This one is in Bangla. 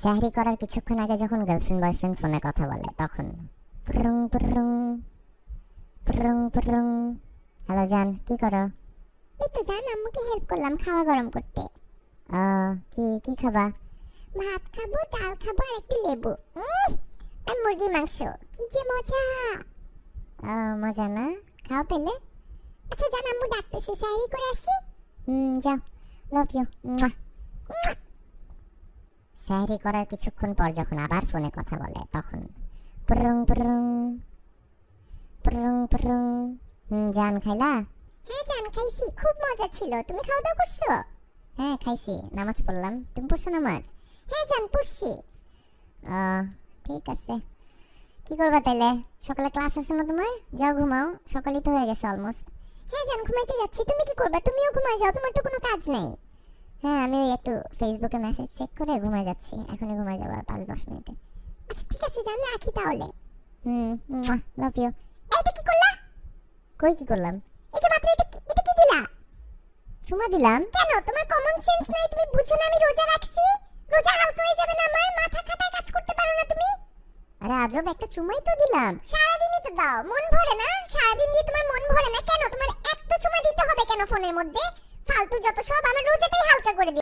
সেহরি করার কিছুক্ষণ আগে যখন গার্লফ্রেন্ড বয়ফ্রেন্ড ফোনে কথা বলে তখন পুরুং পুরুং পুরুং পুরুং। হ্যালো জান, কি করো? এই তো জান, আম্মুকে হেল্প করলাম খাওয়া গরম করতে। কি কি খাবা? ভাত খাবো, ডাল খাবো আর একটু লেবু আর মুরগি মাংস। কি যে মজা! মজা না? খাও পেলে। আচ্ছা জান, আম্মু ডাকতেছে, সেহরি করে আসি। যাও, লাভ ইউ। সেহরি করার কিছুক্ষণ পর যখন আবার ফোনে কথা বলে তখন পুরুং পুরুং পুরুং পুরুং। জান খাইলা? হ্যাঁ জান খাইছি, খুব মজা ছিল। তুমি খাওয়া দাওয়া করছো? হ্যাঁ খাইছি, নামাজ পড়লাম। তুমি পড়ছো নামাজ? হ্যাঁ জান পড়ছি। ঠিক আছে, কি করবা তাইলে? সকালে ক্লাস আছে না তোমার? যাও ঘুমাও, সকালই তো হয়ে গেছে অলমোস্ট। হ্যাঁ জান ঘুমাইতে যাচ্ছি। তুমি কি করবা? তুমিও ঘুমাই যাও, তোমার তো কোনো কাজ নেই। হ্যাঁ আমি একটু ফেসবুকে মেসেজ চেক করে ঘুমাই যাচ্ছি, এখনই ঘুমাই যাবো আর 5-10 মিনিটে। আচ্ছা ঠিক আছে জান, রাখি তাহলে। Love you. এইটা কি করলা? কই কি করলাম? এই যে মাত্র এটা কি দিলা? চুমা দিলাম। কেন? তোমার কমন সেন্স নাই? তুমি বুঝো না আমি রোজা রাখছি? রোজা হালকা হয়ে যাবে না আমার? মাথা খাটায় কাজ করতে পারো না তুমি? আরে আজব, একটা চুমাই তো দিলাম। সারাদিনই তো দাও, মন ভরে না? সারাদিন দিয়ে তোমার মন ভরে না কেন? তোমার এত চুমা দিতে হবে কেন ফোনের মধ্যে? ফালতু যত সব। আমার রোজাটাই হালকা করে